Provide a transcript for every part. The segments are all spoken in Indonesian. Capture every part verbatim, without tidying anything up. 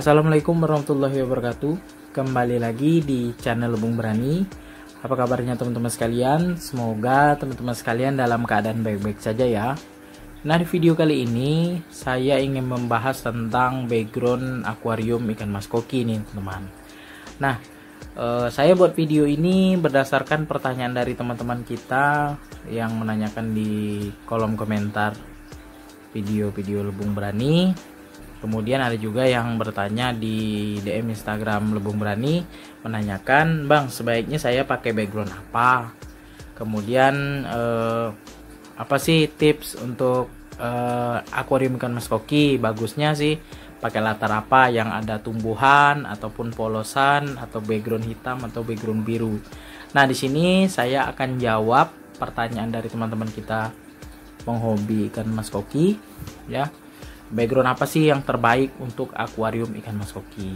Assalamualaikum warahmatullahi wabarakatuh. Kembali lagi di channel Lebung Berani. Apa kabarnya teman-teman sekalian? Semoga teman-teman sekalian dalam keadaan baik-baik saja ya. Nah, di video kali ini saya ingin membahas tentang background akuarium ikan mas koki nih teman-teman. Nah, eh, saya buat video ini berdasarkan pertanyaan dari teman-teman kita yang menanyakan di kolom komentar video-video Lebung Berani. Kemudian ada juga yang bertanya di D M Instagram Lebung Berani menanyakan, "Bang, sebaiknya saya pakai background apa? Kemudian eh, apa sih tips untuk eh, akuarium ikan mas koki? Bagusnya sih pakai latar apa yang ada tumbuhan ataupun polosan atau background hitam atau background biru?" Nah, di sini saya akan jawab pertanyaan dari teman-teman kita penghobi ikan mas koki ya. Background apa sih yang terbaik untuk akuarium ikan mas koki?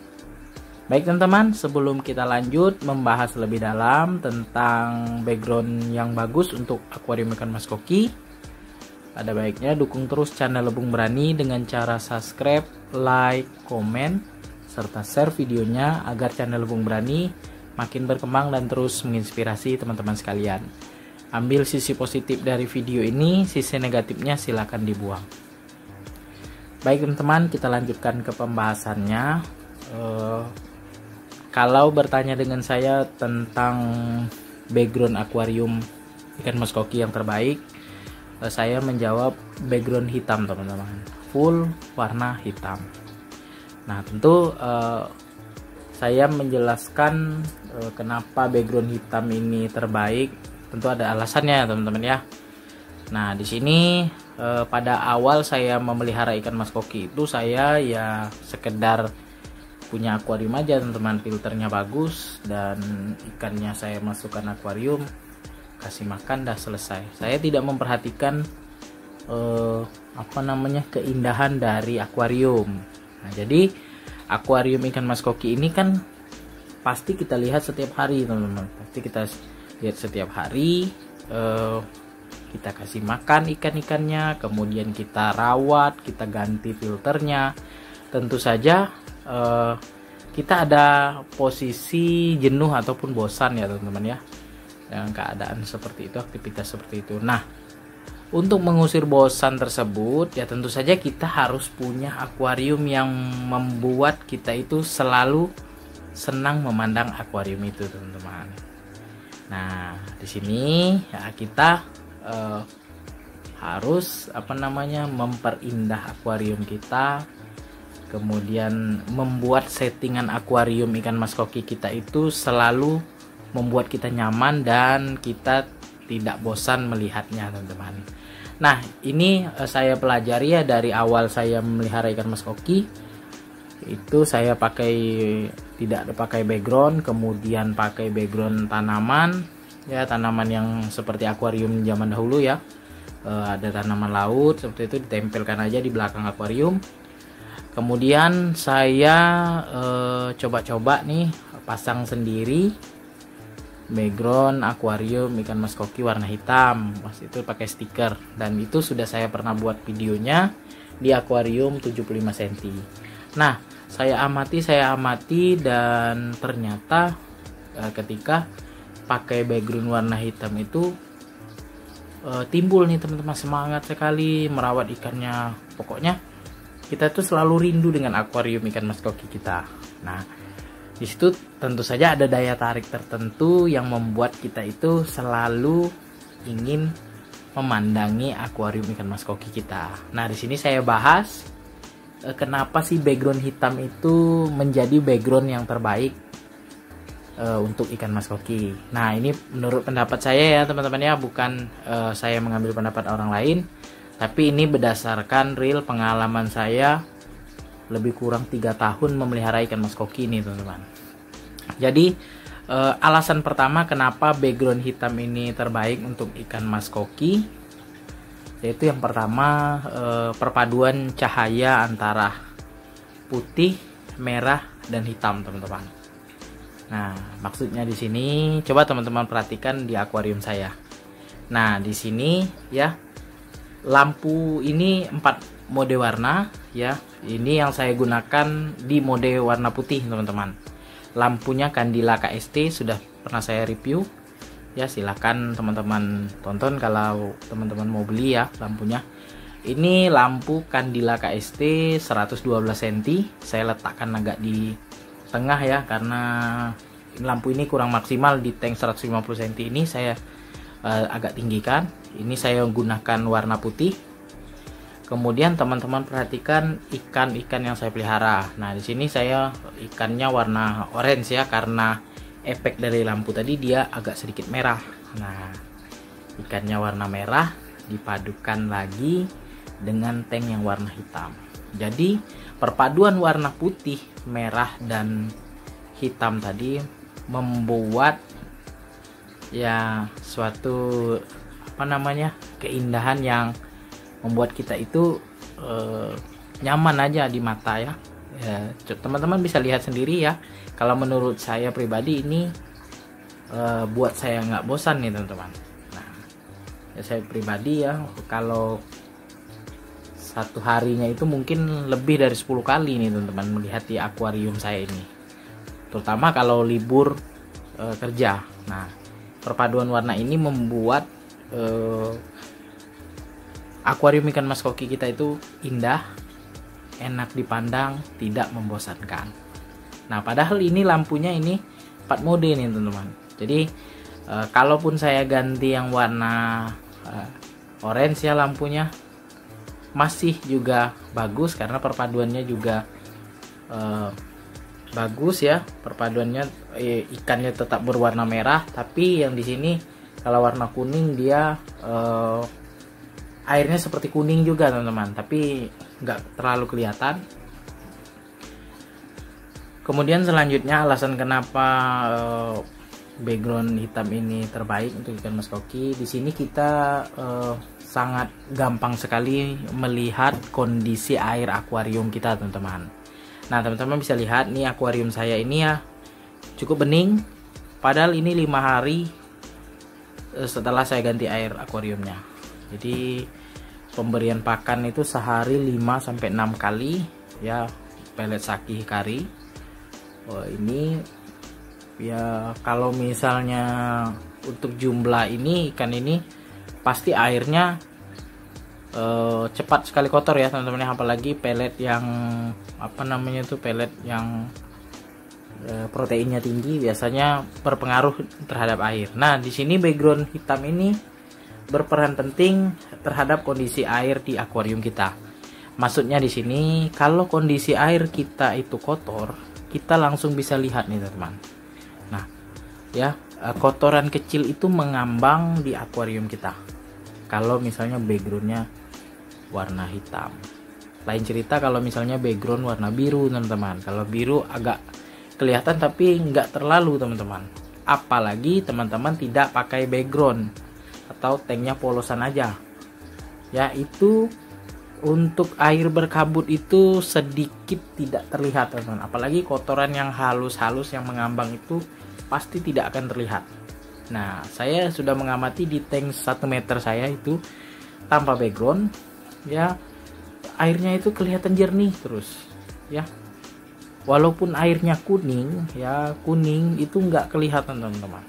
Baik teman-teman, sebelum kita lanjut membahas lebih dalam tentang background yang bagus untuk akuarium ikan mas koki, ada baiknya dukung terus channel Lebung Berani dengan cara subscribe, like, komen, serta share videonya agar channel Lebung Berani makin berkembang dan terus menginspirasi teman-teman sekalian. Ambil sisi positif dari video ini, sisi negatifnya silakan dibuang. Baik teman-teman, kita lanjutkan ke pembahasannya. Uh, kalau bertanya dengan saya tentang background akuarium ikan mas koki yang terbaik, uh, saya menjawab background hitam teman-teman, full warna hitam. Nah, tentu uh, saya menjelaskan uh, kenapa background hitam ini terbaik. Tentu ada alasannya teman-teman ya. Nah, di sini Eh, pada awal saya memelihara ikan mas koki itu saya ya sekedar punya akuarium aja teman-teman, filternya bagus dan ikannya saya masukkan akuarium, kasih makan, dah selesai. Saya tidak memperhatikan eh, apa namanya keindahan dari akuarium. Nah, jadi akuarium ikan mas koki ini kan pasti kita lihat setiap hari teman-teman, pasti kita lihat setiap hari. Eh, kita kasih makan ikan-ikannya, kemudian kita rawat, kita ganti filternya. Tentu saja eh, kita ada posisi jenuh ataupun bosan ya teman-teman ya, dengan keadaan seperti itu, aktivitas seperti itu. Nah, untuk mengusir bosan tersebut ya tentu saja kita harus punya akuarium yang membuat kita itu selalu senang memandang akuarium itu teman-teman. Nah, di sini ya kita Uh, harus apa namanya memperindah akuarium kita, kemudian membuat settingan akuarium ikan mas koki kita itu selalu membuat kita nyaman dan kita tidak bosan melihatnya teman-teman. Nah, ini uh, saya pelajari ya dari awal saya memelihara ikan mas koki itu saya pakai tidak pakai background, kemudian pakai background tanaman ya, tanaman yang seperti akuarium zaman dahulu ya. E, ada tanaman laut seperti itu ditempelkan aja di belakang akuarium. Kemudian saya coba-coba nih pasang sendiri background akuarium ikan mas koki warna hitam. Mas itu pakai stiker dan itu sudah saya pernah buat videonya di akuarium tujuh puluh lima sentimeter. Nah, saya amati saya amati dan ternyata e, ketika pakai background warna hitam itu e, timbul nih teman-teman semangat sekali merawat ikannya. Pokoknya kita tuh selalu rindu dengan akuarium ikan mas koki kita. Nah, di situ tentu saja ada daya tarik tertentu yang membuat kita itu selalu ingin memandangi akuarium ikan mas koki kita. Nah, di sini saya bahas e, kenapa sih background hitam itu menjadi background yang terbaik Uh, untuk ikan mas koki. Nah, ini menurut pendapat saya ya teman-teman ya, bukan uh, saya mengambil pendapat orang lain, tapi ini berdasarkan real pengalaman saya lebih kurang tiga tahun memelihara ikan mas koki ini teman-teman. Jadi uh, alasan pertama kenapa background hitam ini terbaik untuk ikan mas koki, yaitu yang pertama uh, perpaduan cahaya antara putih, merah, dan hitam teman-teman. Nah, maksudnya di sini coba teman-teman perhatikan di akuarium saya. Nah, di sini ya lampu ini empat mode warna ya. Ini yang saya gunakan di mode warna putih teman-teman. Lampunya Candila K S T sudah pernah saya review ya, silahkan teman-teman tonton kalau teman-teman mau beli ya lampunya. Ini lampu Candila K S T seratus dua belas sentimeter, saya letakkan agak di tengah ya, karena lampu ini kurang maksimal di tank seratus lima puluh sentimeter ini, saya uh, agak tinggikan. Ini saya gunakan warna putih. Kemudian teman-teman perhatikan ikan-ikan yang saya pelihara. Nah, di sini saya ikannya warna orange ya, karena efek dari lampu tadi dia agak sedikit merah. Nah, ikannya warna merah dipadukan lagi dengan tank yang warna hitam. Jadi perpaduan warna putih, merah dan hitam tadi membuat ya suatu apa namanya keindahan yang membuat kita itu eh, nyaman aja di mata ya. Ya, teman-teman bisa lihat sendiri ya. Kalau menurut saya pribadi ini eh, buat saya nggak bosan nih teman-teman. Nah, ya saya pribadi ya kalau satu harinya itu mungkin lebih dari sepuluh kali nih teman-teman melihat di akuarium saya ini. Terutama kalau libur eh, kerja. Nah, perpaduan warna ini membuat eh, akuarium ikan mas koki kita itu indah, enak dipandang, tidak membosankan. Nah, padahal ini lampunya ini empat mode nih teman-teman. Jadi e, kalaupun saya ganti yang warna e, orange ya lampunya, masih juga bagus karena perpaduannya juga e, bagus ya. Perpaduannya e, ikannya tetap berwarna merah, tapi yang di sini kalau warna kuning dia e, airnya seperti kuning juga teman-teman, tapi nggak terlalu kelihatan. Kemudian selanjutnya alasan kenapa uh, background hitam ini terbaik untuk ikan mas koki. Di sini kita uh, sangat gampang sekali melihat kondisi air akuarium kita teman-teman. Nah teman-teman bisa lihat nih akuarium saya ini ya cukup bening. Padahal ini lima hari uh, setelah saya ganti air akuariumnya. Jadi pemberian pakan itu sehari lima sampai enam kali ya, pelet saki hikari. Oh, ini ya kalau misalnya untuk jumlah ini ikan ini pasti airnya eh, cepat sekali kotor ya teman-teman, apalagi pelet yang apa namanya itu pelet yang eh, proteinnya tinggi biasanya berpengaruh terhadap air. Nah, di sini background hitam ini berperan penting terhadap kondisi air di akuarium kita. Maksudnya di sini kalau kondisi air kita itu kotor, kita langsung bisa lihat nih teman-teman. Nah, ya kotoran kecil itu mengambang di akuarium kita. Kalau misalnya backgroundnya warna hitam. Lain cerita kalau misalnya background warna biru teman-teman. Kalau biru agak kelihatan tapi nggak terlalu teman-teman. Apalagi teman-teman tidak pakai background atau tanknya polosan aja ya, itu untuk air berkabut itu sedikit tidak terlihat teman-teman. Apalagi kotoran yang halus-halus yang mengambang itu pasti tidak akan terlihat. Nah, saya sudah mengamati di tank satu meter saya itu tanpa background ya, airnya itu kelihatan jernih terus ya. Walaupun airnya kuning ya, kuning itu nggak kelihatan teman-teman.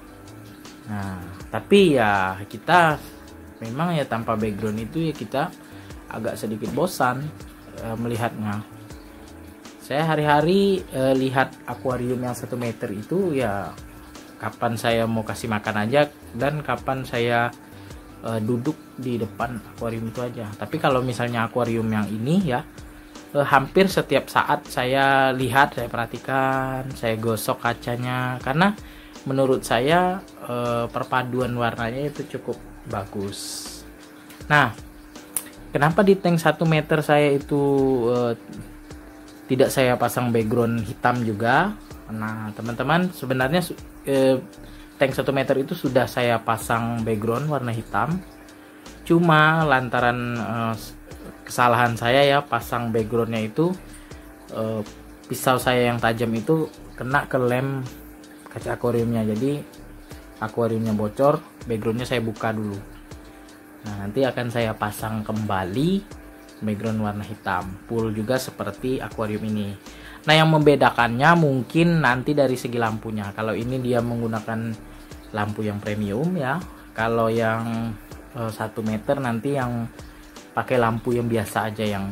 Nah, tapi ya kita memang ya tanpa background itu ya kita agak sedikit bosan e, melihatnya. Saya hari-hari e, lihat akuarium yang satu meter itu ya kapan saya mau kasih makan aja dan kapan saya e, duduk di depan akuarium itu aja. Tapi kalau misalnya akuarium yang ini ya e, hampir setiap saat saya lihat, saya perhatikan, saya gosok kacanya karena menurut saya eh, perpaduan warnanya itu cukup bagus. Nah, kenapa di tank satu meter saya itu eh, tidak saya pasang background hitam juga? Nah, teman-teman sebenarnya eh, tank satu meter itu sudah saya pasang background warna hitam. Cuma lantaran eh, kesalahan saya ya pasang backgroundnya itu eh, pisau saya yang tajam itu kena ke lem kaca akuariumnya, jadi akuariumnya bocor, backgroundnya saya buka dulu. Nah, nanti akan saya pasang kembali background warna hitam. Full juga seperti akuarium ini. Nah, yang membedakannya mungkin nanti dari segi lampunya. Kalau ini dia menggunakan lampu yang premium ya. Kalau yang uh, satu meter nanti yang pakai lampu yang biasa aja, yang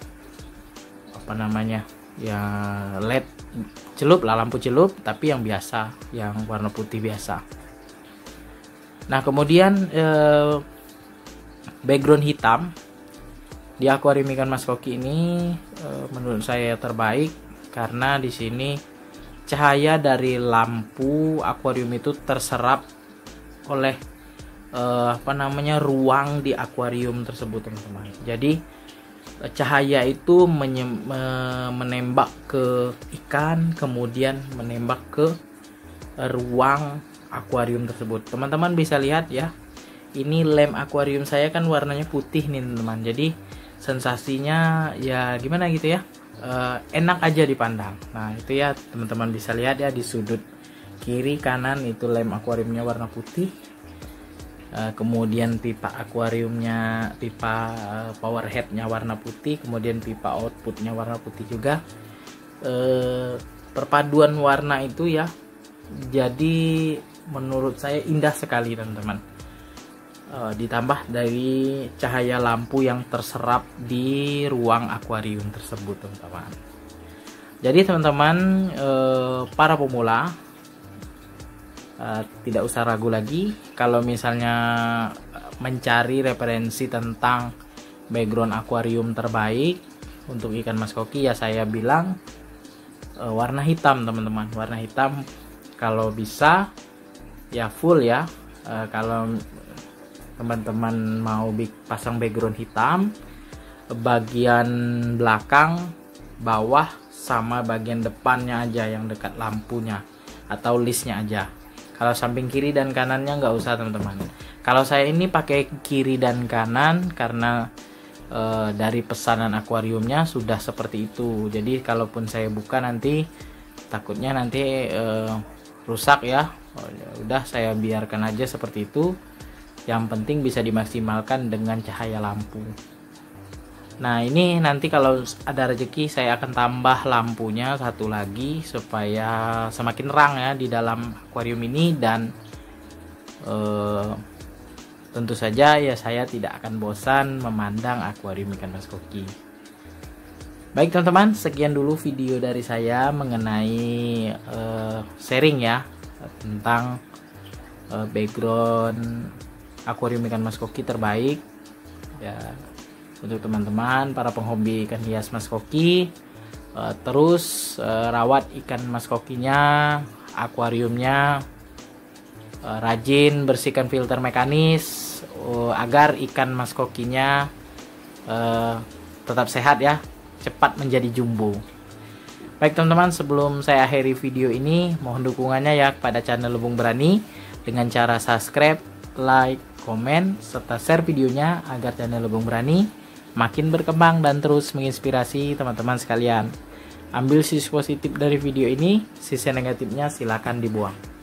apa namanya, ya L E D celup lah, lampu celup tapi yang biasa, yang warna putih biasa. Nah, kemudian eh, background hitam di akuarium ikan mas koki ini eh, menurut saya terbaik karena di sini cahaya dari lampu akuarium itu terserap oleh eh, apa namanya ruang di akuarium tersebut, teman-teman. Jadi cahaya itu menembak ke ikan, kemudian menembak ke ruang akuarium tersebut. Teman-teman bisa lihat ya, ini lem akuarium saya kan warnanya putih nih teman-teman. Jadi sensasinya ya gimana gitu ya, e, enak aja dipandang. Nah itu ya teman-teman bisa lihat ya, di sudut kiri kanan itu lem akuariumnya warna putih. Uh, kemudian pipa akuariumnya, pipa uh, power headnya warna putih, kemudian pipa outputnya warna putih juga. Uh, perpaduan warna itu ya, jadi menurut saya indah sekali teman-teman. Uh, ditambah dari cahaya lampu yang terserap di ruang akuarium tersebut, teman-teman. Jadi teman-teman, uh, para pemula Uh, tidak usah ragu lagi kalau misalnya mencari referensi tentang background akuarium terbaik untuk ikan mas koki, ya saya bilang uh, warna hitam teman-teman. Warna hitam kalau bisa ya full ya. Uh, kalau teman-teman mau pasang background hitam, bagian belakang, bawah, sama bagian depannya aja yang dekat lampunya atau listnya aja. Kalau samping kiri dan kanannya nggak usah teman-teman. Kalau saya ini pakai kiri dan kanan karena e, dari pesanan akuariumnya sudah seperti itu. Jadi kalaupun saya buka nanti takutnya nanti e, rusak ya. Oh, ya udah saya biarkan aja seperti itu. Yang penting bisa dimaksimalkan dengan cahaya lampu. Nah ini nanti kalau ada rezeki saya akan tambah lampunya satu lagi supaya semakin terang ya di dalam akuarium ini, dan eh, tentu saja ya saya tidak akan bosan memandang akuarium ikan mas koki. Baik teman-teman, sekian dulu video dari saya mengenai eh, sharing ya tentang eh, background akuarium ikan mas koki terbaik ya. Untuk teman-teman para penghobi ikan hias mas koki, uh, terus uh, rawat ikan mas kokinya, akuariumnya, uh, rajin bersihkan filter mekanis uh, agar ikan mas kokinya uh, tetap sehat ya, cepat menjadi jumbo. Baik teman-teman, sebelum saya akhiri video ini, mohon dukungannya ya kepada channel Lubung Berani dengan cara subscribe, like, komen, serta share videonya agar channel Lubung Berani makin berkembang dan terus menginspirasi teman-teman sekalian. Ambil sisi positif dari video ini, sisi negatifnya silakan dibuang.